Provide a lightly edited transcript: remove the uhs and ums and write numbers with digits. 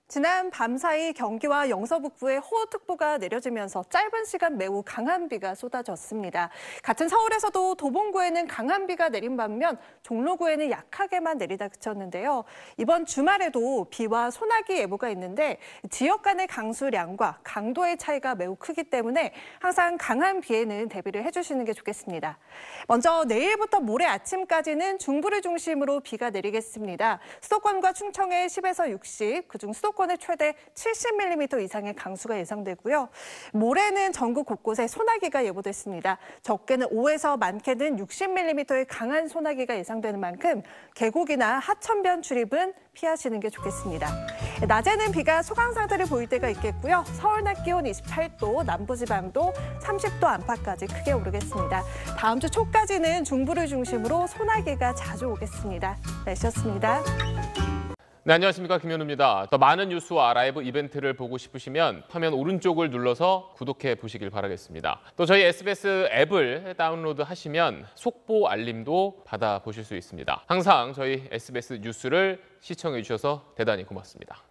지난 밤사이 경기와 영서 북부에 호우특보가 내려지면서 짧은 시간 매우 강한 비가 쏟아졌습니다. 같은 서울에서도 도봉구에는 강한 비가 내린 반면 종로구에는 약하게만 내리다 그쳤는데요. 이번 주말에도 비와 소나기 예보가 있는데 지역 간의 강수량과 강도의 차이가 매우 크기 때문에 항상 강한 비에는 대비를 해주시는 게 좋겠습니다. 먼저 내일부터 모레 아침까지는 중부를 중심으로 비가 내리겠습니다. 수도권과 충청에 10에서 60, 그중 수도권에 최대 70mm 이상의 강수가 예상되고요. 모레는 전국 곳곳에 소나기가 예보됐습니다. 적게는 5에서 많게는 60mm의 강한 소나기가 예상되는 만큼 계곡이나 하천변 출입은 피하시는 게 좋겠습니다. 낮에는 비가 소강 상태를 보일 때가 있겠고요. 서울 낮 기온 28도, 남부지방도 30도 안팎까지 크게 오르겠습니다. 다음 주 초까지는 중부를 중심으로 소나기가 자주 오겠습니다. 날씨였습니다. 네, 안녕하십니까. 김현우입니다. 더 많은 뉴스와 라이브 이벤트를 보고 싶으시면 화면 오른쪽을 눌러서 구독해 보시길 바라겠습니다. 또 저희 SBS 앱을 다운로드 하시면 속보 알림도 받아보실 수 있습니다. 항상 저희 SBS 뉴스를 시청해 주셔서 대단히 고맙습니다.